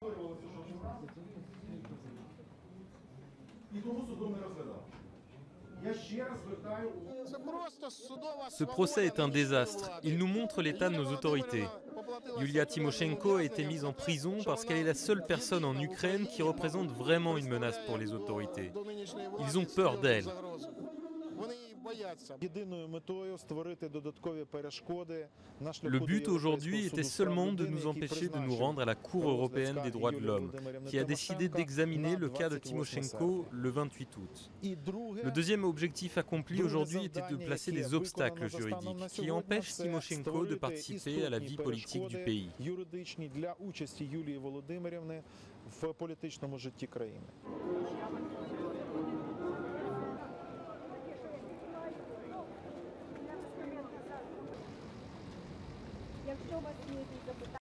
Ce procès est un désastre. Il nous montre l'état de nos autorités. Yulia Tymoshenko a été mise en prison parce qu'elle est la seule personne en Ukraine qui représente vraiment une menace pour les autorités. Ils ont peur d'elle. Le but aujourd'hui était seulement de nous empêcher de nous rendre à la Cour européenne des droits de l'homme, qui a décidé d'examiner le cas de Tymoshenko le 28 août. Le deuxième objectif accompli aujourd'hui était de placer des obstacles juridiques qui empêchent Tymoshenko de participer à la vie politique du pays. Якщо у вас є якісь запитання,